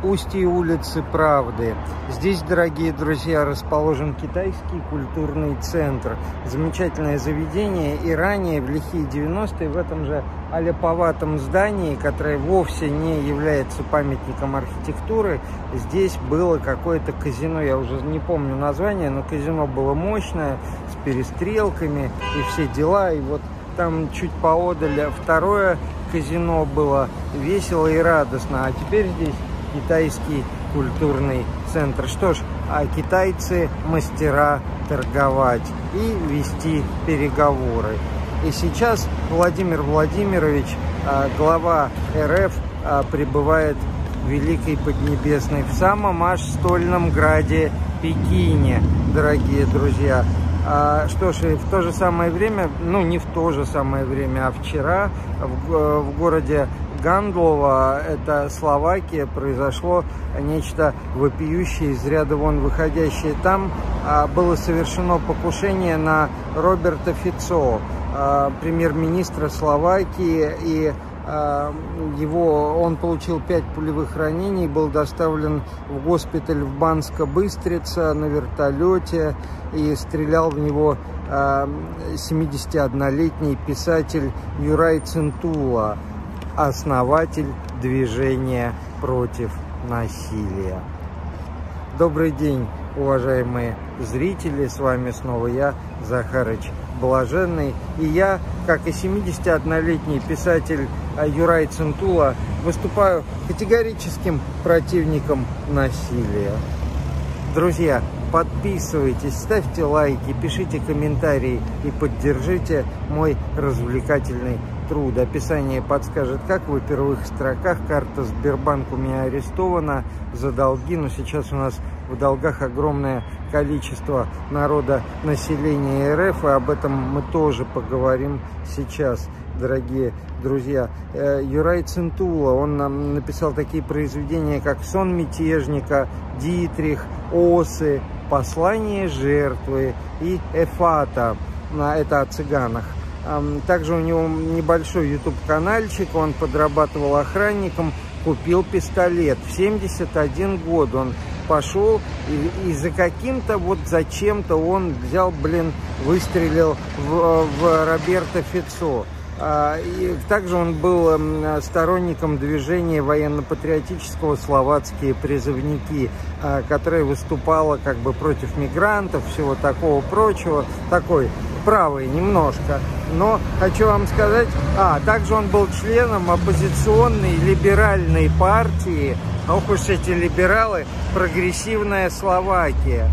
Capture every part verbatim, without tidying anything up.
устье улицы Правды. Здесь, дорогие друзья, расположен китайский культурный центр. Замечательное заведение. И ранее, в лихие девяностые, в этом же аляповатом здании, которое вовсе не является памятником архитектуры, здесь было какое-то казино. Я уже не помню название, но казино было мощное, с перестрелками и все дела. И вот там чуть поодаль второе казино было, весело и радостно. А теперь здесь китайский культурный центр. Что ж, а китайцы мастера торговать и вести переговоры. И сейчас Владимир Владимирович, глава эр эф, прибывает в Великой Поднебесной, в самом аж стольном граде Пекине, дорогие друзья. А, что ж, и в то же самое время, ну не в то же самое время, а вчера в, в городе Гандлово, это Словакия, произошло нечто вопиющее, из ряда вон выходящее. Там а, было совершено покушение на Роберта Фицо, а, премьер-министра Словакии, и его, он получил пять пулевых ранений, был доставлен в госпиталь в Банско-Быстрица на вертолете, и стрелял в него семидесятиоднолетний писатель Юрай Цинтула, основатель движения против насилия. Добрый день, уважаемые зрители, с вами снова я, Захарыч Блаженный, и я, как и семидесятиоднолетний писатель Юрай Цинтула, выступаю категорическим противником насилия. Друзья, подписывайтесь, ставьте лайки, пишите комментарии и поддержите мой развлекательный труд. Описание подскажет, как в первых строках. Карта Сбербанк у меня арестована за долги, но сейчас у нас в долгах огромное количество народа, населения эр эф, и об этом мы тоже поговорим сейчас, дорогие друзья. Юрай Цинтула, он нам написал такие произведения, как «Сон мятежника», «Дитрих», «Осы», «Послание жертвы» и «Эфата». Это о цыганах. Также у него небольшой ютуб-канальчик, он подрабатывал охранником, купил пистолет. В семьдесят один год он пошел, и, и за каким-то вот зачем-то он взял, блин, выстрелил в, в Роберта Фицо. А, и также он был сторонником движения военно-патриотического «Словацкие призывники», а, которое выступало как бы против мигрантов, всего такого прочего, такой правый немножко. Но хочу вам сказать, а также он был членом оппозиционной либеральной партии, ох уж эти либералы, «Прогрессивная Словакия»,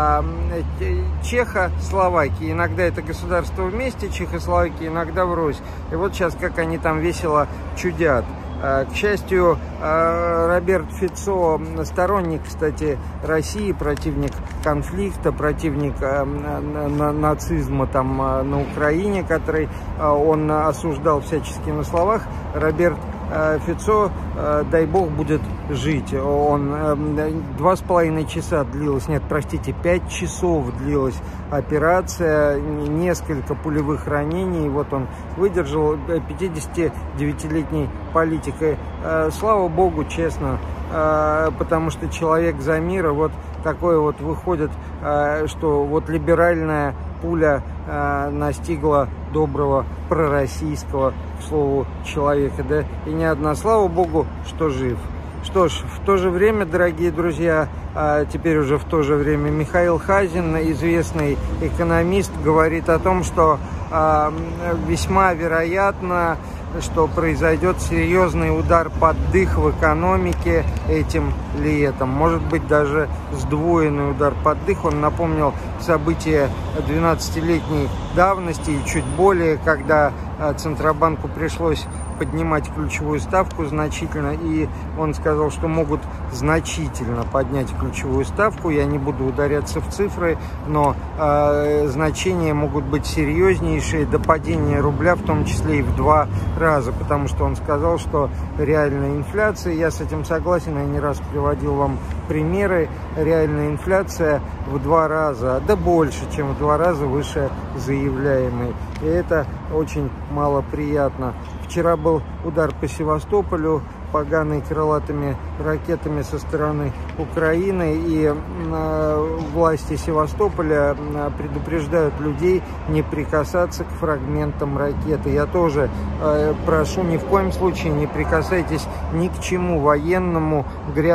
Чехословакия. Иногда это государство вместе, Чехословакия, иногда врозь. И вот сейчас как они там весело чудят. К счастью, Роберт Фицо сторонник, кстати, России, противник конфликта, противник нацизма там на Украине, который он осуждал всячески на словах. Роберт Фицо, дай бог, будет жить. Он два с половиной часа длилась, нет, простите, пять часов длилась операция, несколько пулевых ранений. Вот он выдержал, пятидесятидевятилетний политик. И, слава богу, честно, потому что человек за мир. Вот такое вот выходит, что вот либеральная пуля настигла доброго пророссийского, к слову, человека, да, и не одна. Слава богу, что жив. Что ж, в то же время, дорогие друзья, теперь уже в то же время, Михаил Хазин, известный экономист, говорит о том, что весьма вероятно, что произойдет серьезный удар под дых в экономике этим летом. Может быть, даже сдвоенный удар под дых. Он напомнил события двенадцатилетней давности и чуть более, когда Центробанку пришлось поднимать ключевую ставку значительно, и он сказал, что могут значительно поднять ключевую ставку. Я не буду ударяться в цифры, но э, значения могут быть серьезнейшие, до падения рубля, в том числе и в два раза, потому что он сказал, что реальная инфляция, я с этим согласен, я не раз приводил вам примеры, реальная инфляция в два раза, да больше, чем в два раза выше заявляемой. И это очень малоприятно. Вчера был удар по Севастополю, поганой крылатыми ракетами со стороны Украины, и э, власти Севастополя предупреждают людей не прикасаться к фрагментам ракеты. Я тоже э, прошу, ни в коем случае не прикасайтесь ни к чему военному,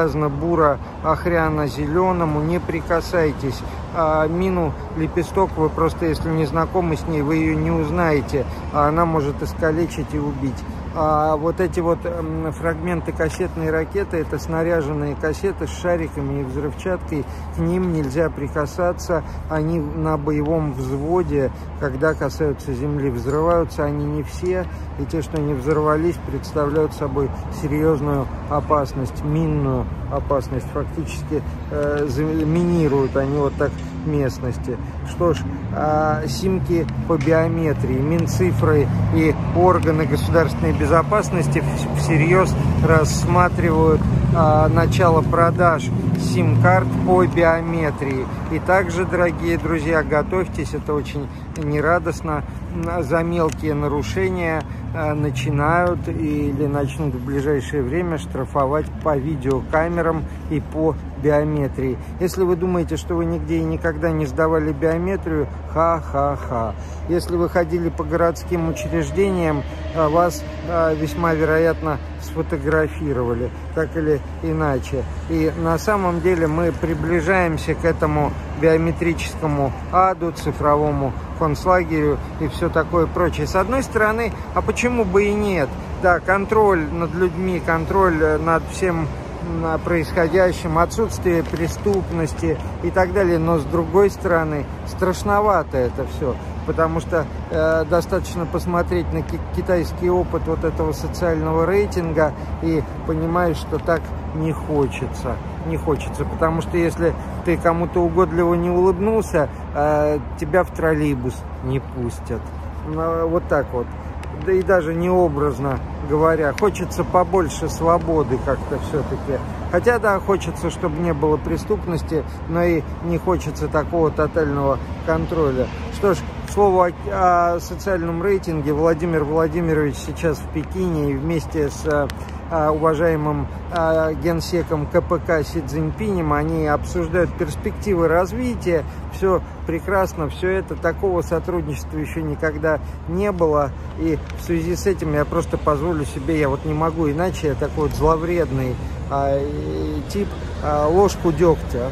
грязно-буро-охряно-зеленому, не прикасайтесь. А мину «Лепесток», вы просто, если не знакомы с ней, вы ее не узнаете, а она может искалечить и убить. А вот эти вот фрагменты кассетной ракеты, это снаряженные кассеты с шариками и взрывчаткой, к ним нельзя прикасаться, они на боевом взводе, когда касаются земли, взрываются они не все, и те, что не взорвались, представляют собой серьезную опасность, минную опасность, фактически э, заминируют они вот так местности. Что ж, э, симки по биометрии, Минцифры и органы государственной безопасности всерьез рассматривают э, начало продаж сим-карт по биометрии. И также, дорогие друзья, готовьтесь, это очень нерадостно, за мелкие нарушения э, начинают или начнут в ближайшее время штрафовать по видеокамерам и по биометрии. Если вы думаете, что вы нигде и никогда не сдавали биометрию, ха-ха-ха. Если вы ходили по городским учреждениям, вас э, весьма вероятно сфотографировали, так или иначе. И на самом деле мы приближаемся к этому биометрическому аду, цифровому концлагерю и все такое прочее. С одной стороны, а почему бы и нет? Да, контроль над людьми, контроль над всем происходящим, отсутствие преступности и так далее. Но с другой стороны, страшновато это все, потому что э, достаточно посмотреть на ки китайский опыт вот этого социального рейтинга и понимаешь, что так не хочется. Не хочется, потому что если ты кому-то угодливо не улыбнулся, э, тебя в троллейбус не пустят. Ну, вот так вот. Да и даже не образно говоря. Хочется побольше свободы как-то все-таки. Хотя, да, хочется, чтобы не было преступности, но и не хочется такого тотального контроля. Что ж, к слову о, о социальном рейтинге, Владимир Владимирович сейчас в Пекине и вместе с а, уважаемым а, генсеком ка пэ ка Си Цзиньпинем они обсуждают перспективы развития. Все прекрасно, все это, такого сотрудничества еще никогда не было. И в связи с этим я просто позволю себе, я вот не могу иначе, я такой вот зловредный а, тип, а, ложку дегтя.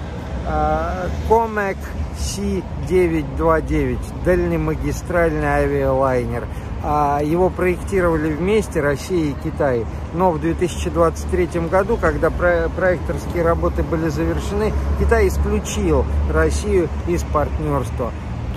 А, Комек Си девятьсот двадцать девять, дальнемагистральный авиалайнер. А, его проектировали вместе Россия и Китай. Но в две тысячи двадцать третьем году, когда про проекторские работы были завершены, Китай исключил Россию из партнерства.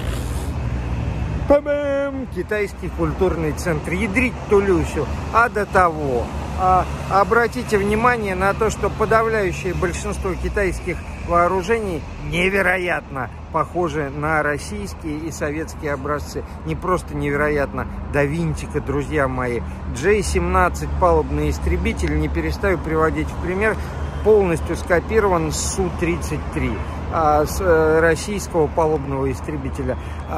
Па-бам! Китайский культурный центр. Ядрить Тулюсю. А до того, а, обратите внимание на то, что подавляющее большинство китайских вооружений невероятно похожи на российские и советские образцы. Не просто невероятно, до винтика, друзья мои. Джей семнадцать палубный истребитель, не перестаю приводить в пример, полностью скопирован с Су тридцать три. С российского палубного истребителя.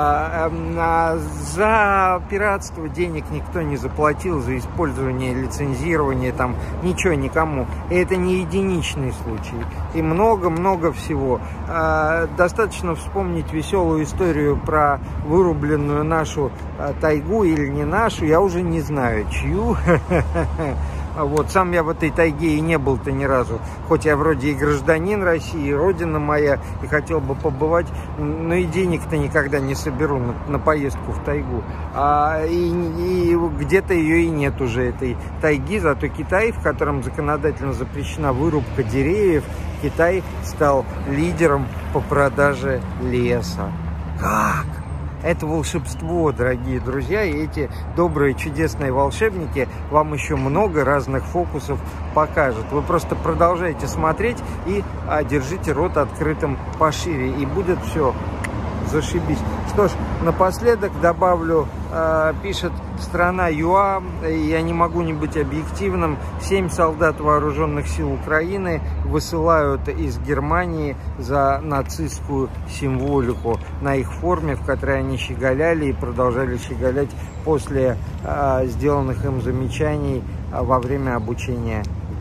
За пиратство денег никто не заплатил, за использование, лицензирование, там ничего никому. И это не единичный случай. И много-много всего. Достаточно вспомнить веселую историю про вырубленную нашу тайгу, или не нашу, я уже не знаю, чью. Вот, сам я в этой тайге и не был-то ни разу. Хоть я вроде и гражданин России, и родина моя, и хотел бы побывать, но и денег-то никогда не соберу на, на поездку в тайгу. А, и и где-то ее и нет уже, этой тайги. Зато Китай, в котором законодательно запрещена вырубка деревьев, Китай стал лидером по продаже леса. Как? Это волшебство, дорогие друзья, и эти добрые, чудесные волшебники вам еще много разных фокусов покажут. Вы просто продолжайте смотреть и а, держите рот открытым пошире, и будет все зашибись. Что ж, напоследок добавлю, э, пишет страна ЮА, я не могу не быть объективным, семь солдат вооруженных сил Украины высылают из Германии за нацистскую символику на их форме, в которой они щеголяли и продолжали щеголять после э, сделанных им замечаний э, во время обучения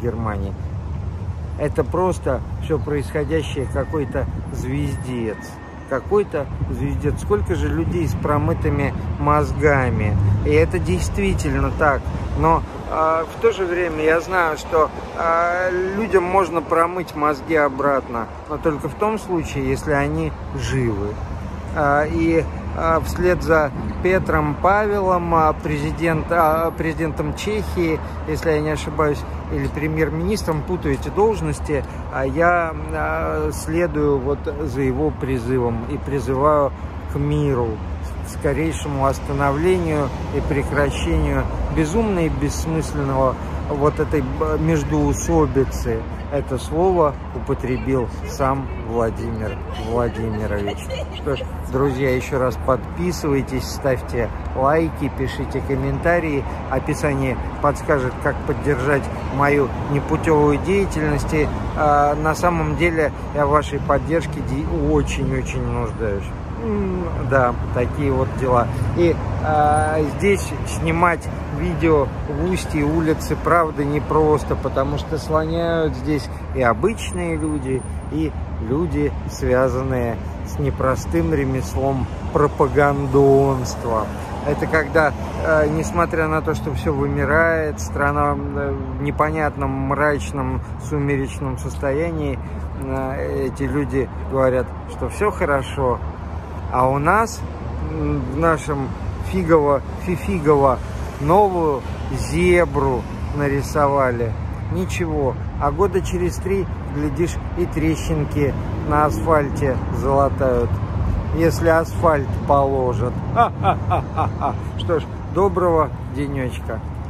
в Германии. Это просто все происходящее какой-то звездец. Какой-то звездец. Сколько же людей с промытыми мозгами. И это действительно так. Но э, в то же время я знаю, что э, людям можно промыть мозги обратно. Но только в том случае, если они живы. Э, и э, вслед за Петром Павелом, президент, э, президентом Чехии, если я не ошибаюсь, или премьер-министром, путаю эти должности, а я э, следую вот за его призывом и призываю к миру, к скорейшему остановлению и прекращению безумно и бессмысленного вот этой междоусобицы. Это слово употребил сам Владимир Владимирович. Что ж, друзья, еще раз подписывайтесь, ставьте лайки, пишите комментарии. Описание подскажет, как поддержать мою непутевую деятельность. И, э, на самом деле я в вашей поддержке очень-очень нуждаюсь. Да, такие вот дела. И э, здесь снимать видео в устье улицы, правда, непросто, потому что слоняют здесь и обычные люди, и люди, связанные с непростым ремеслом пропагандонства. Это когда, э, несмотря на то, что все вымирает, страна в непонятном, мрачном, сумеречном состоянии, э, эти люди говорят, что все хорошо. А у нас, в нашем фигово-фифигово, новую зебру нарисовали. Ничего. А года через три, глядишь, и трещинки на асфальте залатают. Если асфальт положат. Ха-ха-ха-ха. Что ж, доброго денечка.